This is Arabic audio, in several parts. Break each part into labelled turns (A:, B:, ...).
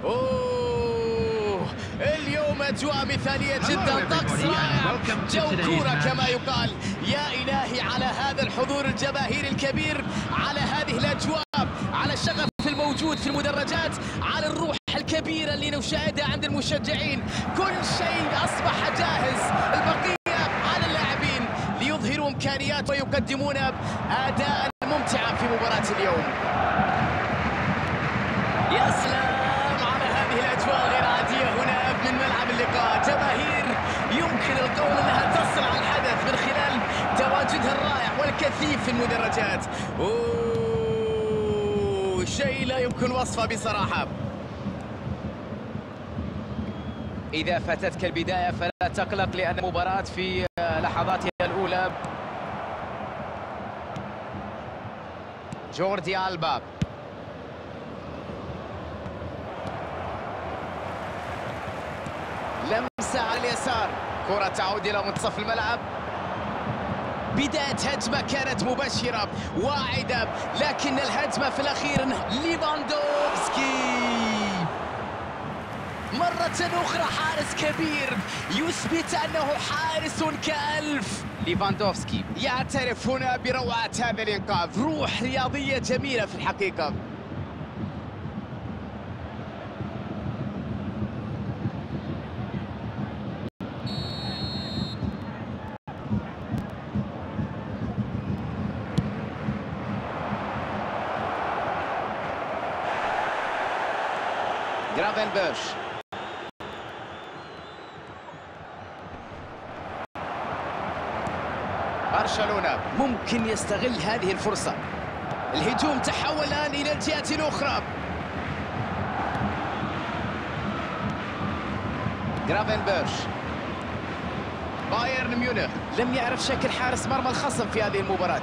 A: أوه اليوم أجواء مثالية جدا، طقس رائع، جو كورة كما يقال. يا إلهي على هذا الحضور الجماهيري الكبير، على هذه الأجواء، على الشغف الموجود في المدرجات، على الروح الكبيرة اللي نشاهدها عند المشجعين. كل شيء أصبح جاهز، البقية على اللاعبين ليظهروا إمكانيات ويقدمون أداء ممتعا في مباراة اليوم. يا سلام على هذه الأجواء الغير عادية هنا من ملعب اللقاء. جماهير يمكن القول أنها تصنع الحدث من خلال تواجدها الرائع والكثيف في المدرجات. شيء لا يمكن وصفه بصراحة. إذا فاتتك البداية فلا تقلق، لأن المباراة في لحظاتها الأولى. جوردي ألبا، لمسة على اليسار، كرة تعود إلى منتصف الملعب. بداية هجمة كانت مبشرة واعدة، لكن الهجمة في الأخير ليفاندوفسكي. مرة أخرى حارس كبير يثبت أنه حارس كألف. ليفاندوفسكي يعترف هنا بروعة هذا الإنقاذ، روح رياضية جميلة في الحقيقة. جرافنبرش، برشلونة ممكن يستغل هذه الفرصة. الهجوم تحول الآن إلى الجهة الأخرى. جرافنبرش، بايرن ميونخ لم يعرف شكل حارس مرمى الخصم في هذه المباراة.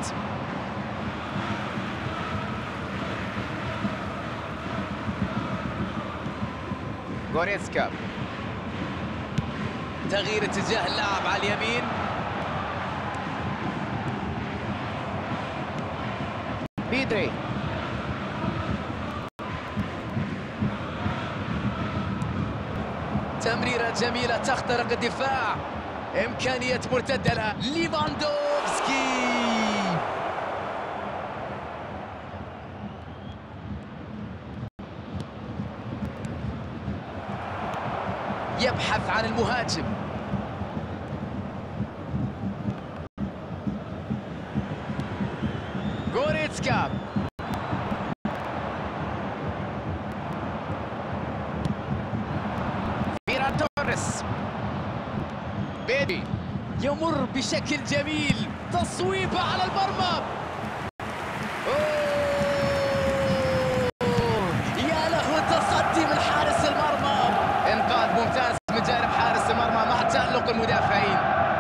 A: غوريتسكا، تغيير اتجاه اللاعب على اليمين. بيدري، تمريرة جميلة تخترق الدفاع، إمكانية مرتدة لها ليفاندوفسكي. يبحث عن المهاجم. غوريتسكا، فيران توريس، بيدي يمر بشكل جميل، تصويبة على المرمى. يا له تصدي من حارس المرمى، انقاذ ممتاز من جانب حارس المرمى مع تألق المدافعين.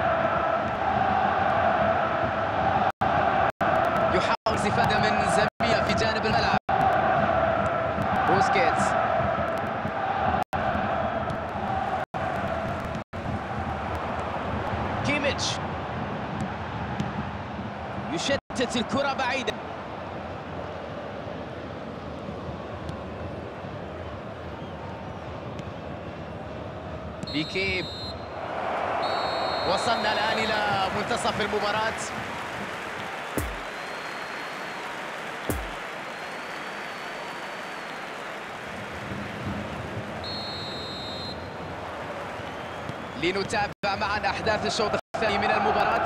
A: يحاول استفادة من زميله في جانب الملعب. بوسكيتس، كيميتش يشتت الكرة بعيدة. بيكي، وصلنا الآن إلى منتصف المباراة. لنتابع معا أحداث الشوط الثاني من المباراة.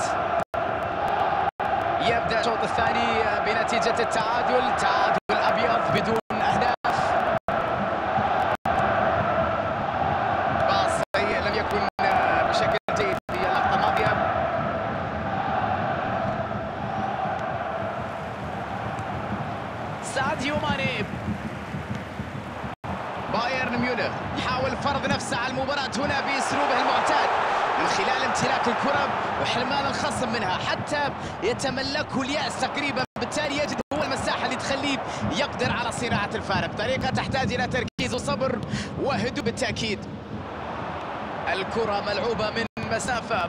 A: يبدأ الشوط الثاني بنتيجة التعادل، تعادل أبيض بدون أهداف. باصي لم يكن بشكل جيد في اللقطة الماضية. ساديو ماني، بايرن ميونخ يحاول فرض نفسه على المباراة هنا بأسلوبه المعتاد من خلال امتلاك الكرة وحرمان الخصم منها حتى يتملكه اليأس تقريبا، بالتالي يجد هو المساحة اللي تخليه يقدر على صناعة الفارق. طريقة تحتاج إلى تركيز وصبر وهدوء بالتأكيد. الكرة ملعوبة من مسافة،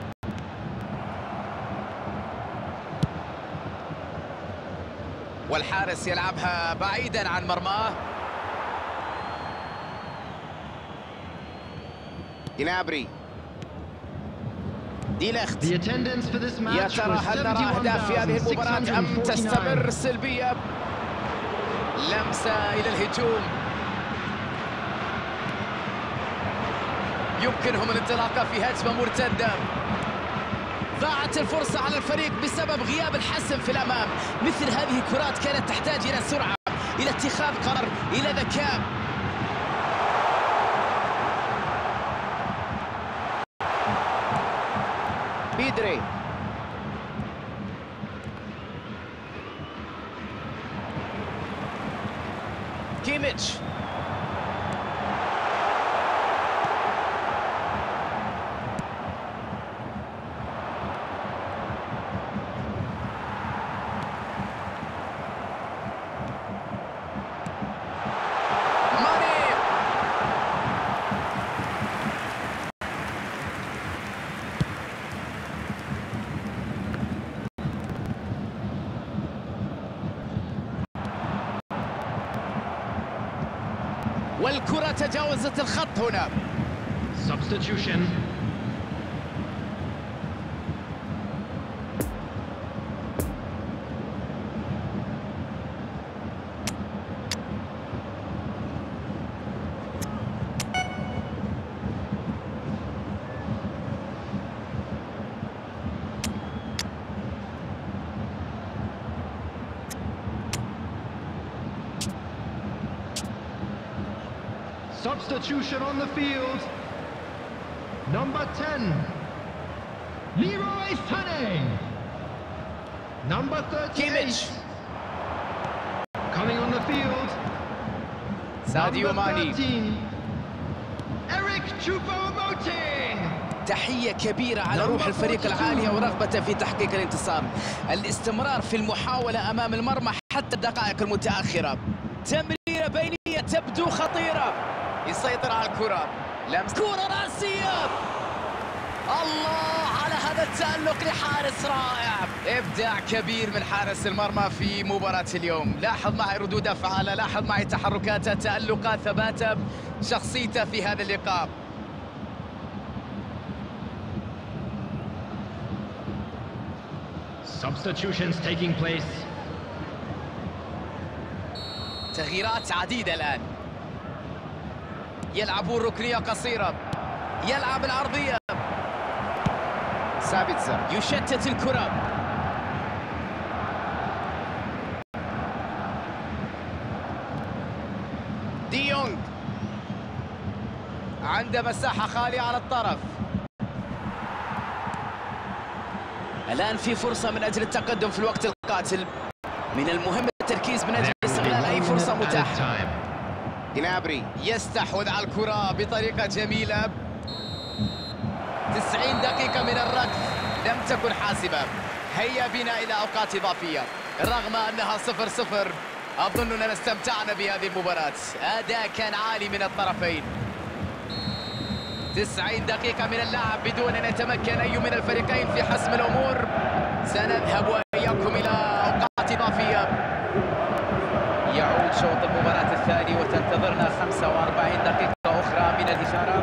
A: والحارس يلعبها بعيدا عن مرماه. جنابري دي ليخت. يا ترى هل نرى أهداف في هذه المباراة أم تستمر السلبية؟ لمسة إلى الهجوم، يمكنهم الانطلاقة في هجمة مرتدة. ضاعت الفرصة على الفريق بسبب غياب الحسم في الأمام. مثل هذه الكرات كانت تحتاج إلى سرعة، إلى اتخاذ قرار، إلى ذكاء. بيدري كيميتش والكرة تجاوزت الخط هنا.
B: Substitution. Substitution on the field. Number 10, Leroy Sané. Number 38, coming on the field.
A: ساديو ماني.
B: 13, Eric Choupo-Moting.
A: تحية كبيرة على روح الفريق العالية ورغبته في تحقيق الانتصار. الاستمرار في المحاولة أمام المرمى حتى الدقائق المتأخرة. تمريرة بينية تبدو خطيرة. يسيطر على الكرة، لمس كرة راسية. الله على هذا التألق لحارس رائع. إبداع كبير من حارس المرمى في مباراة اليوم. لاحظ معي ردود أفعاله، لاحظ معي تحركاته، تألقه، ثباته، شخصيته في هذا اللقاء.
B: Substitutions taking place.
A: تغييرات عديدة الآن. يلعبون ركنية قصيرة، يلعب العرضية. سابيتزر يشتت الكرة. دي يونغ عنده مساحة خالية على الطرف. الآن في فرصة من أجل التقدم في الوقت القاتل. من المهم التركيز من أجل استغلال أي فرصة متاحة. جنابري يستحوذ على الكرة بطريقة جميلة. 90 دقيقة من الركض لم تكن حاسمة. هيا بنا إلى أوقات إضافية. رغم أنها 0-0 أظن أننا استمتعنا بهذه المباراة. أداء كان عالي من الطرفين. 90 دقيقة من اللعب بدون أن يتمكن أي من الفريقين في حسم الأمور. سنذهب وإياكم إلى أوقات إضافية. يعود شوط المباراة الثاني وتنتظرنا 45 دقيقة أخرى من الإشارة.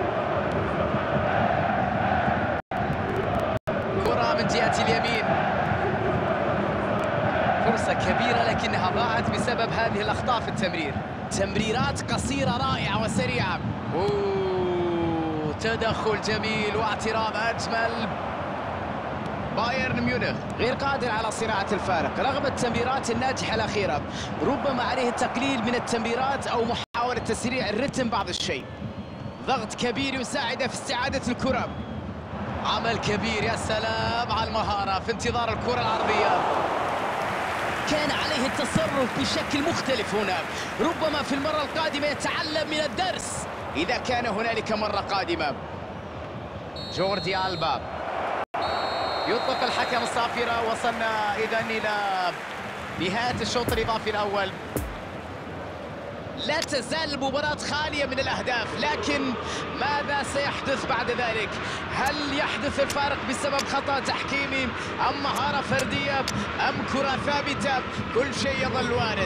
A: كرة من جهة اليمين، فرصة كبيرة لكنها ضاعت بسبب هذه الأخطاء في التمرير. تمريرات قصيرة رائعة وسريعة. تدخل جميل واعتراض أجمل. بايرن ميونخ غير قادر على صناعة الفارق رغم التمريرات الناجحة الأخيرة. ربما عليه التقليل من التمريرات أو محاولة تسريع الرتم بعض الشيء. ضغط كبير يساعده في استعادة الكرة. عمل كبير، يا سلام على المهارة في انتظار الكرة العرضية. كان عليه التصرف بشكل مختلف هنا. ربما في المرة القادمة يتعلم من الدرس إذا كان هنالك مرة قادمة. جوردي ألبا يطلق الحكم الصافرة. وصلنا إذن إلى نهاية الشوط الإضافي الأول. لا تزال المباراة خالية من الأهداف، لكن ماذا سيحدث بعد ذلك؟ هل يحدث الفارق بسبب خطأ تحكيمي أم مهارة فردية أم كرة ثابتة؟ كل شيء يظل وارد.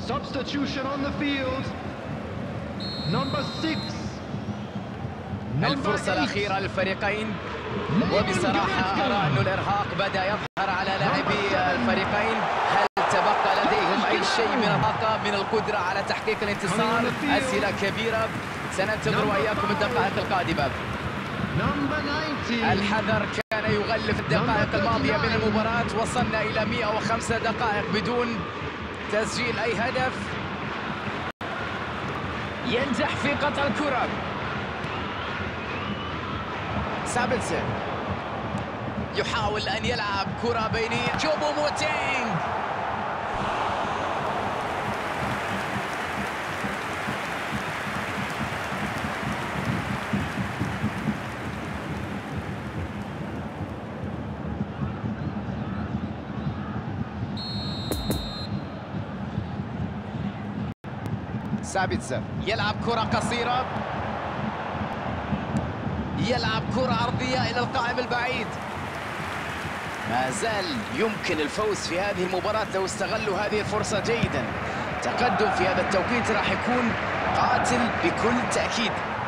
B: Substitution on the field. Number 6.
A: الفرصة الأخيرة للفريقين، وبصراحة أرى أن الإرهاق بدأ يظهر على لاعبي الفريقين. هل تبقى لديهم أي شيء من الطاقة، من القدرة على تحقيق الانتصار؟ أسئلة كبيرة سننتظر وإياكم الدقائق القادمة. الحذر كان يغلف الدقائق الماضية من المباراة. وصلنا إلى 105 دقائق بدون تسجيل أي هدف. ينجح في قطع الكرة. سابلسن يحاول أن يلعب كرة بينية. تشوبو موتينغ سابتسر يلعب كرة قصيرة، يلعب كرة أرضية إلى القائم البعيد. ما زال يمكن الفوز في هذه المباراة لو استغلوا هذه الفرصة جيدا. تقدم في هذا التوقيت راح يكون قاتل بكل تأكيد.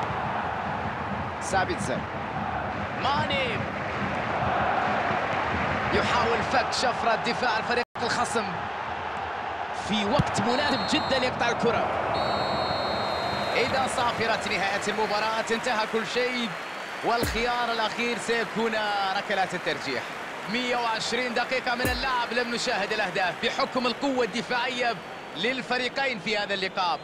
A: سابتسر ماني يحاول فك شفرة دفاع الفريق الخصم في وقت مناسب جدا يقطع الكرة. إذا صافرت نهاية المباراة انتهى كل شيء، والخيار الأخير سيكون ركلات الترجيح. 120 دقيقة من اللعب لم نشاهد الأهداف بحكم القوة الدفاعية للفريقين في هذا اللقاء.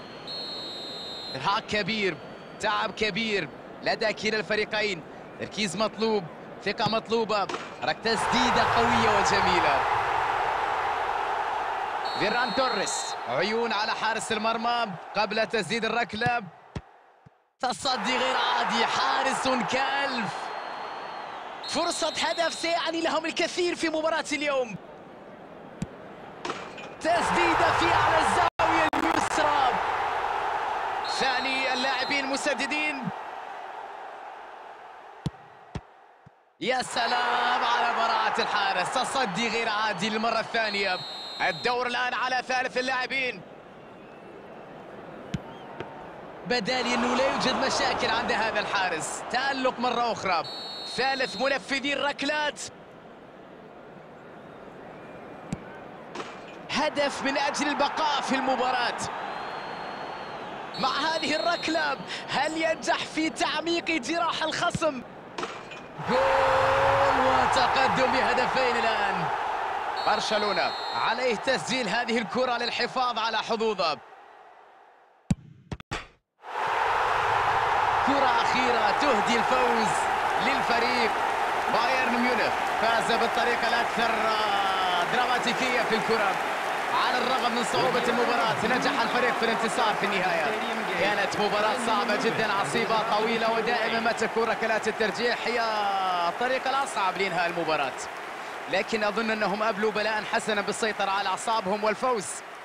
A: إرهاق كبير، تعب كبير لدى كلا الفريقين. تركيز مطلوب، ثقة مطلوبة، تسديدة قوية وجميلة. فيران توريس عيون على حارس المرمى قبل تسديد الركلة. تصدي غير عادي، حارس كالف. فرصة هدف سيعني لهم الكثير في مباراة اليوم. تسديدة في أعلى الزاوية اليسرى. ثاني اللاعبين مسددين. يا سلام على براعة الحارس، تصدي غير عادي للمرة الثانية. الدور الآن على ثالث اللاعبين. بدالي أنه لا يوجد مشاكل عند هذا الحارس. تألق مرة أخرى. ثالث منفذي الركلات. هدف من أجل البقاء في المباراة. مع هذه الركلة هل ينجح في تعميق جراح الخصم؟ جول وتقدم بهدفين الآن. برشلونة عليه تسجيل هذه الكرة للحفاظ على حظوظه. كرة أخيرة تهدي الفوز للفريق. بايرن ميونخ فاز بالطريقة الأكثر دراماتيكية في الكرة. على الرغم من صعوبة المباراة نجح الفريق في الانتصار في النهاية. كانت مباراة صعبة جدا، عصيبة طويلة، ودائما ما تكون ركلات الترجيح هي الطريقة الأصعب لإنهاء المباراة. لكن أظن أنهم أبلوا بلاء حسنا بالسيطرة على أعصابهم والفوز.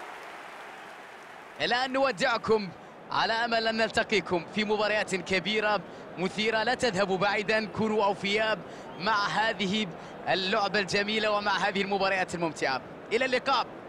A: الآن نودعكم على أمل أن نلتقيكم في مباريات كبيرة مثيرة. لا تذهبوا بعيدا، كونوا أوفياء مع هذه اللعبة الجميلة ومع هذه المباريات الممتعة. إلى اللقاء.